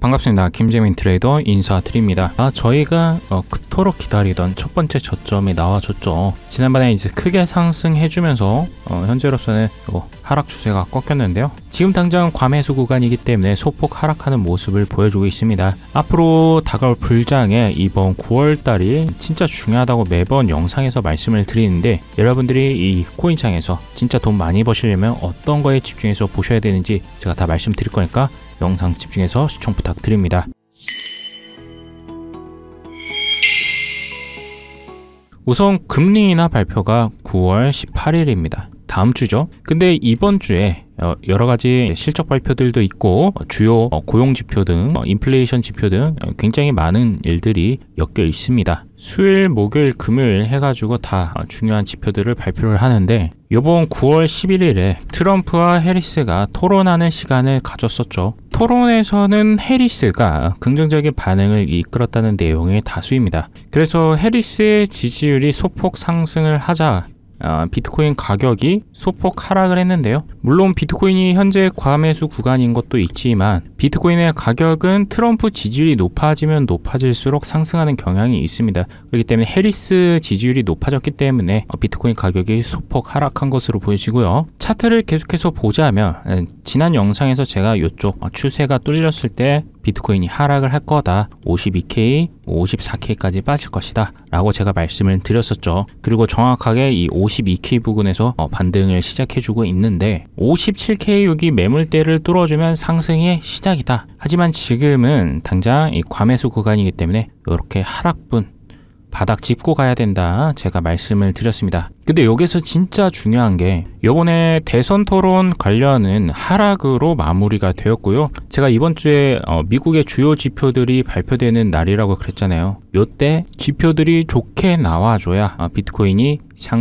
반갑습니다. 김재민 트레이더 인사드립니다. 저희가 그토록 기다리던 첫 번째 저점이 나와줬죠. 지난번에 이제 크게 상승해주면서 현재로서는 하락 추세가 꺾였는데요. 지금 당장 과매수 구간이기 때문에 소폭 하락하는 모습을 보여주고 있습니다. 앞으로 다가올 불장에 이번 9월달이 진짜 중요하다고 매번 영상에서 말씀을 드리는데, 여러분들이 이 코인창에서 진짜 돈 많이 버시려면 어떤 거에 집중해서 보셔야 되는지 제가 다 말씀드릴 거니까 영상 집중해서 시청 부탁드립니다. 우선 금리 인하 발표가 9월 18일입니다. 다음 주죠. 근데 이번 주에 여러 가지 실적 발표들도 있고 주요 고용 지표 등 인플레이션 지표 등 굉장히 많은 일들이 엮여 있습니다. 수요일, 목요일, 금요일 해가지고 다 중요한 지표들을 발표를 하는데, 이번 9월 11일에 트럼프와 해리스가 토론하는 시간을 가졌었죠. 토론에서는 해리스가 긍정적인 반응을 이끌었다는 내용의 다수입니다. 그래서 해리스의 지지율이 소폭 상승을 하자 비트코인 가격이 소폭 하락을 했는데요. 물론 비트코인이 현재 과매수 구간인 것도 있지만 비트코인의 가격은 트럼프 지지율이 높아지면 높아질수록 상승하는 경향이 있습니다. 그렇기 때문에 해리스 지지율이 높아졌기 때문에 비트코인 가격이 소폭 하락한 것으로 보여지고요. 차트를 계속해서 보자면 지난 영상에서 제가 이쪽 추세가 뚫렸을 때 비트코인이 하락을 할 거다, 52K, 54K까지 빠질 것이다 라고 제가 말씀을 드렸었죠. 그리고 정확하게 이 52K 부근에서 반등을 시작해주고 있는데, 57K 여기 매물대를 뚫어주면 상승의 시작이다. 하지만 지금은 당장 이 과매수 구간이기 때문에 이렇게 하락분 바닥 짚고 가야 된다 제가 말씀을 드렸습니다. 근데 여기서 진짜 중요한 게, 요번에 대선 토론 관련은 하락으로 마무리가 되었고요. 제가 이번 주에 미국의 주요 지표들이 발표되는 날이라고 그랬잖아요. 요때 지표들이 좋게 나와줘야 비트코인이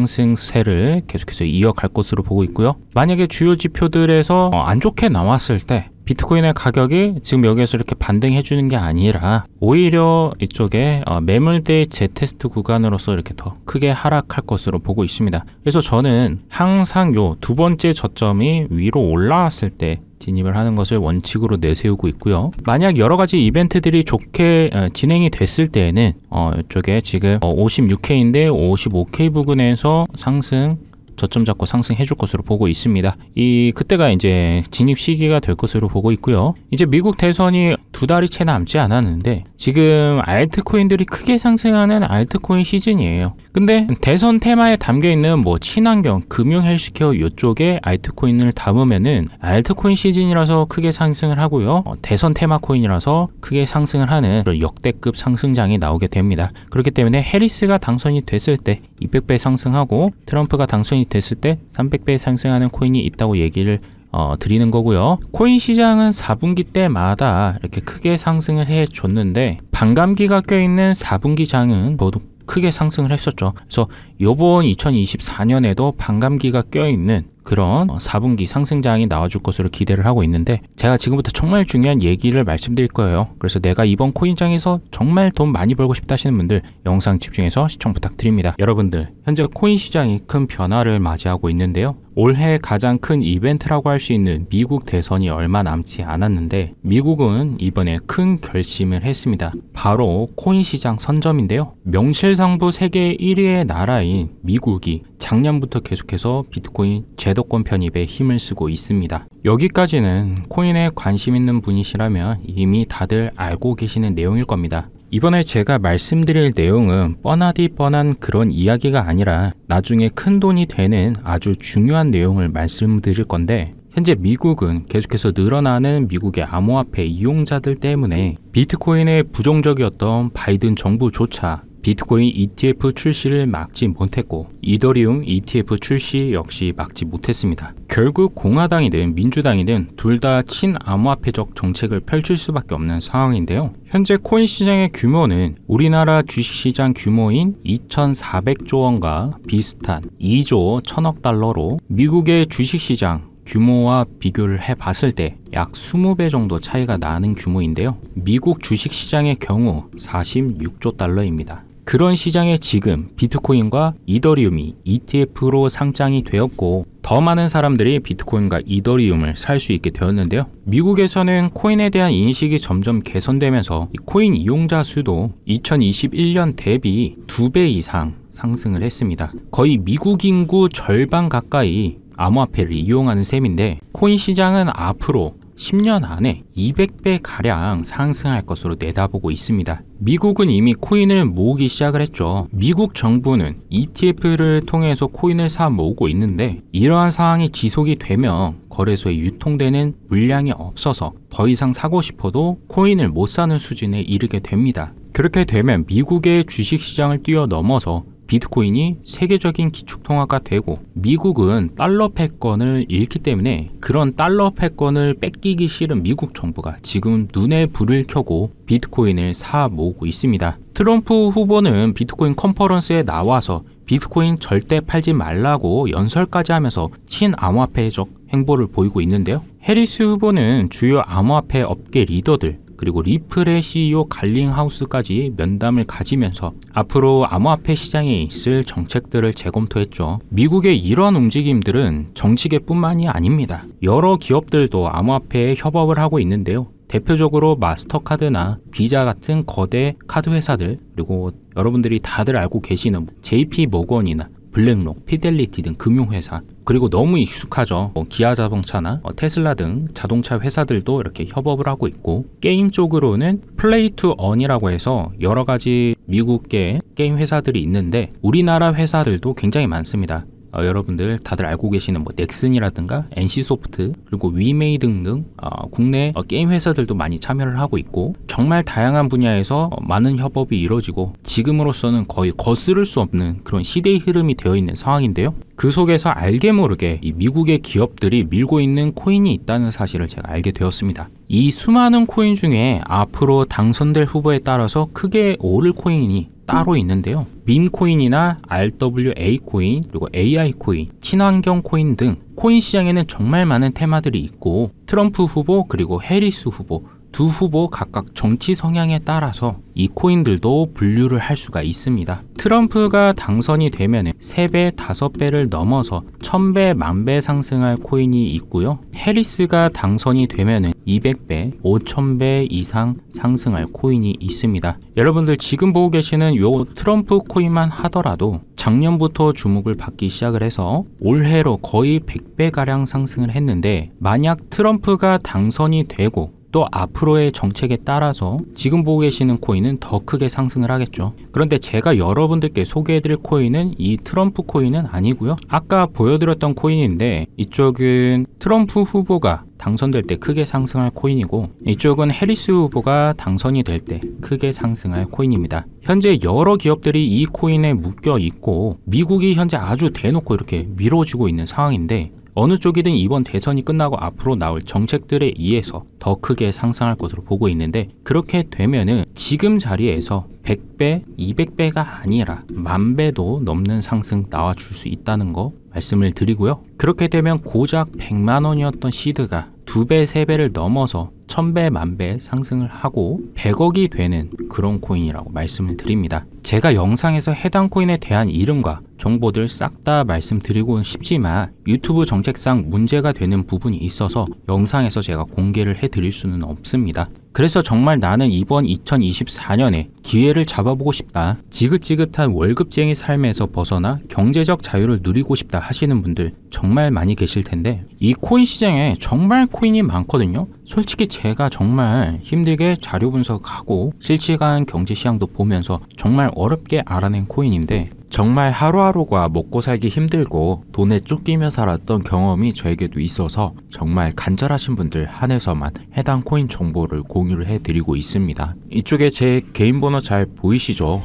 상승세를 계속해서 이어갈 것으로 보고 있고요. 만약에 주요 지표들에서 안 좋게 나왔을 때 비트코인의 가격이 지금 여기에서 이렇게 반등해 주는 게 아니라 오히려 이쪽에 매물대 재테스트 구간으로서 이렇게 더 크게 하락할 것으로 보고 있습니다. 그래서 저는 항상 요 두 번째 저점이 위로 올라왔을 때 진입을 하는 것을 원칙으로 내세우고 있고요. 만약 여러 가지 이벤트들이 좋게 진행이 됐을 때에는 이쪽에 지금 56K인데 55K 부근에서 상승 저점 잡고 상승해 줄 것으로 보고 있습니다. 그때가 이제 진입 시기가 될 것으로 보고 있고요. 이제 미국 대선이 두 달이 채 남지 않았는데 지금 알트코인들이 크게 상승하는 알트코인 시즌이에요. 근데 대선 테마에 담겨 있는 친환경, 금융, 헬스케어 이쪽에 알트코인을 담으면은 알트코인 시즌이라서 크게 상승을 하고요. 대선 테마 코인이라서 크게 상승을 하는 그런 역대급 상승장이 나오게 됩니다. 그렇기 때문에 해리스가 당선이 됐을 때 200배 상승하고 트럼프가 당선이 됐을 때 300배 상승하는 코인이 있다고 얘기를 드리는 거고요. 코인 시장은 4분기 때마다 이렇게 크게 상승을 해줬는데 반감기가 껴있는 4분기 장은 저도 크게 상승을 했었죠. 그래서 요번 2024년에도 반감기가 껴있는 그런 4분기 상승장이 나와줄 것으로 기대를 하고 있는데, 제가 지금부터 정말 중요한 얘기를 말씀드릴 거예요. 그래서 내가 이번 코인장에서 정말 돈 많이 벌고 싶다 하시는 분들 영상 집중해서 시청 부탁드립니다. 여러분들, 현재 코인 시장이 큰 변화를 맞이하고 있는데요. 올해 가장 큰 이벤트라고 할 수 있는 미국 대선이 얼마 남지 않았는데 미국은 이번에 큰 결심을 했습니다. 바로 코인 시장 선점인데요. 명실상부 세계 1위의 나라인 미국이 작년부터 계속해서 비트코인 제도권 편입에 힘을 쓰고 있습니다. 여기까지는 코인에 관심 있는 분이시라면 이미 다들 알고 계시는 내용일 겁니다. 이번에 제가 말씀드릴 내용은 뻔하디 뻔한 그런 이야기가 아니라 나중에 큰 돈이 되는 아주 중요한 내용을 말씀드릴 건데, 현재 미국은 계속해서 늘어나는 미국의 암호화폐 이용자들 때문에 비트코인에 부정적이었던 바이든 정부조차 비트코인 ETF 출시를 막지 못했고 이더리움 ETF 출시 역시 막지 못했습니다. 결국 공화당이든 민주당이든 둘 다 친암호화폐적 정책을 펼칠 수밖에 없는 상황인데요. 현재 코인 시장의 규모는 우리나라 주식시장 규모인 2,400조 원과 비슷한 2조 1,000억 달러로 미국의 주식시장 규모와 비교를 해봤을 때 약 20배 정도 차이가 나는 규모인데요. 미국 주식시장의 경우 46조 달러입니다. 그런 시장에 지금 비트코인과 이더리움이 ETF로 상장이 되었고 더 많은 사람들이 비트코인과 이더리움을 살 수 있게 되었는데요. 미국에서는 코인에 대한 인식이 점점 개선되면서 이 코인 이용자 수도 2021년 대비 2배 이상 상승을 했습니다. 거의 미국 인구 절반 가까이 암호화폐를 이용하는 셈인데 코인 시장은 앞으로 10년 안에 200배 가량 상승할 것으로 내다보고 있습니다. 미국은 이미 코인을 모으기 시작을 했죠. 미국 정부는 ETF를 통해서 코인을 사 모으고 있는데 이러한 상황이 지속이 되면 거래소에 유통되는 물량이 없어서 더 이상 사고 싶어도 코인을 못 사는 수준에 이르게 됩니다. 그렇게 되면 미국의 주식시장을 뛰어넘어서 비트코인이 세계적인 기축통화가 되고 미국은 달러 패권을 잃기 때문에 그런 달러 패권을 뺏기기 싫은 미국 정부가 지금 눈에 불을 켜고 비트코인을 사 모으고 있습니다. 트럼프 후보는 비트코인 컨퍼런스에 나와서 비트코인 절대 팔지 말라고 연설까지 하면서 친암호화폐적 행보를 보이고 있는데요. 해리스 후보는 주요 암호화폐 업계 리더들 그리고 리플의 CEO 갈링하우스까지 면담을 가지면서 앞으로 암호화폐 시장에 있을 정책들을 재검토했죠. 미국의 이러한 움직임들은 정치계뿐만이 아닙니다. 여러 기업들도 암호화폐에 협업을 하고 있는데요. 대표적으로 마스터카드나 비자 같은 거대 카드 회사들 그리고 여러분들이 다들 알고 계시는 JP모건이나 블랙록, 피델리티 등 금융회사 그리고 너무 익숙하죠. 기아자동차나 테슬라 등 자동차 회사들도 이렇게 협업을 하고 있고 게임 쪽으로는 플레이투언이라고 해서 여러 가지 미국계 게임 회사들이 있는데 우리나라 회사들도 굉장히 많습니다. 여러분들 다들 알고 계시는 넥슨이라든가 NC소프트 그리고 위메이 등등 국내 게임 회사들도 많이 참여를 하고 있고 정말 다양한 분야에서 많은 협업이 이루어지고 지금으로서는 거의 거스를 수 없는 그런 시대의 흐름이 되어 있는 상황인데요. 그 속에서 알게 모르게 이 미국의 기업들이 밀고 있는 코인이 있다는 사실을 제가 알게 되었습니다. 이 수많은 코인 중에 앞으로 당선될 후보에 따라서 크게 오를 코인이 따로 있는데요. 밈코인이나 RWA 코인, 그리고 AI 코인, 친환경 코인 등 코인 시장에는 정말 많은 테마들이 있고 트럼프 후보 그리고 해리스 후보 두 후보 각각 정치 성향에 따라서 이 코인들도 분류를 할 수가 있습니다. 트럼프가 당선이 되면 3배, 5배를 넘어서 1000배, 10,000배 상승할 코인이 있고요. 해리스가 당선이 되면 200배, 5000배 이상 상승할 코인이 있습니다. 여러분들 지금 보고 계시는 요 트럼프 코인만 하더라도 작년부터 주목을 받기 시작을 해서 올해로 거의 100배가량 상승을 했는데 만약 트럼프가 당선이 되고 또 앞으로의 정책에 따라서 지금 보고 계시는 코인은 더 크게 상승을 하겠죠. 그런데 제가 여러분들께 소개해드릴 코인은 이 트럼프 코인은 아니고요. 아까 보여드렸던 코인인데 이쪽은 트럼프 후보가 당선될 때 크게 상승할 코인이고 이쪽은 해리스 후보가 당선이 될 때 크게 상승할 코인입니다. 현재 여러 기업들이 이 코인에 묶여 있고 미국이 현재 아주 대놓고 이렇게 밀어주고 있는 상황인데 어느 쪽이든 이번 대선이 끝나고 앞으로 나올 정책들에 의해서 더 크게 상승할 것으로 보고 있는데 그렇게 되면은 지금 자리에서 100배, 200배가 아니라 10,000배도 넘는 상승 나와줄 수 있다는 거 말씀을 드리고요. 그렇게 되면 고작 100만 원이었던 시드가 2배, 3배를 넘어서 1000배, 10,000배 상승을 하고 100억이 되는 그런 코인이라고 말씀을 드립니다. 제가 영상에서 해당 코인에 대한 이름과 정보들 싹 다 말씀드리고는 싶지만 유튜브 정책상 문제가 되는 부분이 있어서 영상에서 제가 공개를 해드릴 수는 없습니다. 그래서 정말 나는 이번 2024년에 기회를 잡아보고 싶다. 지긋지긋한 월급쟁이 삶에서 벗어나 경제적 자유를 누리고 싶다 하시는 분들 정말 많이 계실 텐데 이 코인 시장에 정말 코인이 많거든요. 솔직히 제가 정말 힘들게 자료 분석하고 실시간 경제 시황도 보면서 정말 어렵게 알아낸 코인인데 정말 하루하루가 먹고 살기 힘들고 돈에 쫓기며 살았던 경험이 저에게도 있어서 정말 간절하신 분들 한해서만 해당 코인 정보를 공유를 해드리고 있습니다. 이쪽에 제 개인 번호 잘 보이시죠?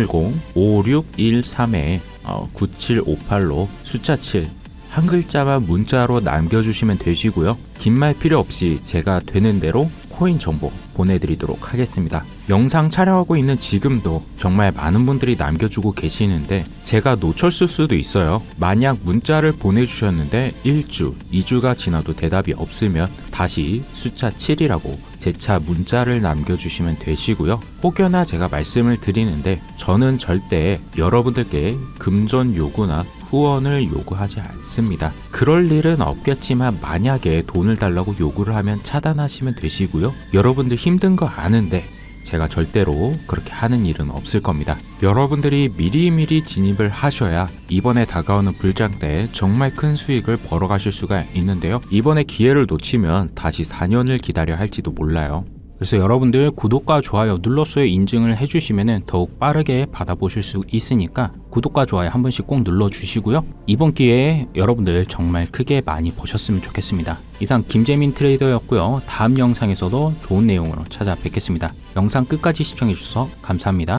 010-5613-9758로 숫자 7 한 글자만 문자로 남겨주시면 되시고요. 긴 말 필요 없이 제가 되는 대로 코인 정보 보내드리도록 하겠습니다. 영상 촬영하고 있는 지금도 정말 많은 분들이 남겨주고 계시는데 제가 놓쳤을 수도 있어요. 만약 문자를 보내주셨는데 1주, 2주가 지나도 대답이 없으면 다시 숫자 7이라고 재차 문자를 남겨주시면 되시고요. 혹여나 제가 말씀을 드리는데 저는 절대 여러분들께 금전 요구나 후원을 요구하지 않습니다. 그럴 일은 없겠지만 만약에 돈을 달라고 요구를 하면 차단하시면 되시고요. 여러분들 힘든 거 아는데 제가 절대로 그렇게 하는 일은 없을 겁니다. 여러분들이 미리미리 진입을 하셔야 이번에 다가오는 불장 때 정말 큰 수익을 벌어가실 수가 있는데요. 이번에 기회를 놓치면 다시 4년을 기다려야 할지도 몰라요. 그래서 여러분들 구독과 좋아요 눌러서 인증을 해주시면 더욱 빠르게 받아보실 수 있으니까 구독과 좋아요 한 번씩 꼭 눌러주시고요. 이번 기회에 여러분들 정말 크게 많이 보셨으면 좋겠습니다. 이상 김재민 트레이더였고요. 다음 영상에서도 좋은 내용으로 찾아뵙겠습니다. 영상 끝까지 시청해주셔서 감사합니다.